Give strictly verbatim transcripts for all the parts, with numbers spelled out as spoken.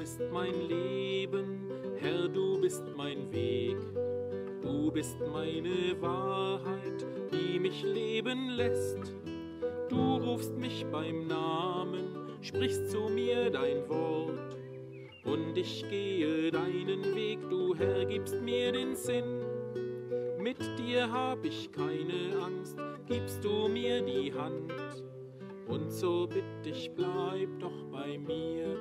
bist mein Leben, Herr, du bist mein Weg. Du bist meine Wahrheit, die mich leben lässt. Du rufst mich beim Namen, sprichst zu mir dein Wort. Und ich gehe deinen Weg, du Herr, gibst mir den Sinn. Mit dir hab ich keine Angst, gibst du mir die Hand. Und so bitt ich, bleib doch bei mir.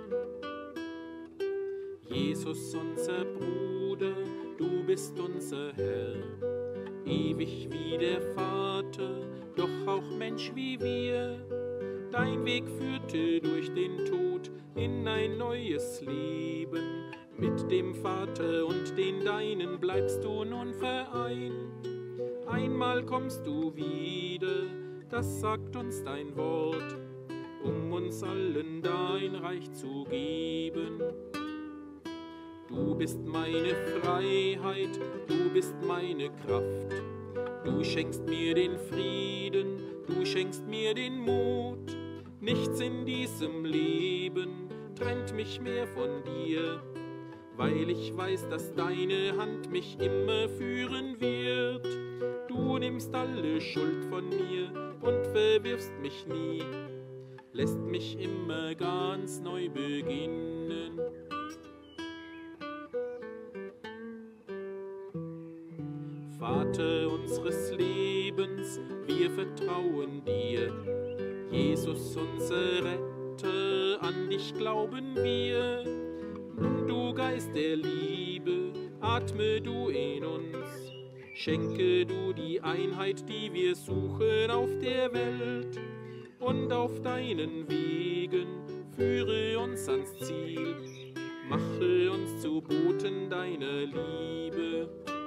Jesus, unser Bruder, du bist unser Herr. Ewig wie der Vater, doch auch Mensch wie wir. Dein Weg führte durch den Tod in ein neues Leben. Mit dem Vater und den Deinen bleibst du nun vereint. Einmal kommst du wieder, das sagt uns dein Wort, um uns allen dein Reich zu geben. Du bist meine Freiheit, du bist meine Kraft. Du schenkst mir den Frieden, du schenkst mir den Mut. Nichts in diesem Leben trennt mich mehr von dir, weil ich weiß, dass deine Hand mich immer führen wird. Du nimmst alle Schuld von mir und verwirfst mich nie, lässt mich immer ganz neu beginnen. Vater unseres Lebens, wir vertrauen dir. Jesus, unser Retter, an dich glauben wir. Du Geist der Liebe, atme du in uns. Schenke du die Einheit, die wir suchen auf der Welt. Und auf deinen Wegen führe uns ans Ziel. Mache uns zu Boten deiner Liebe.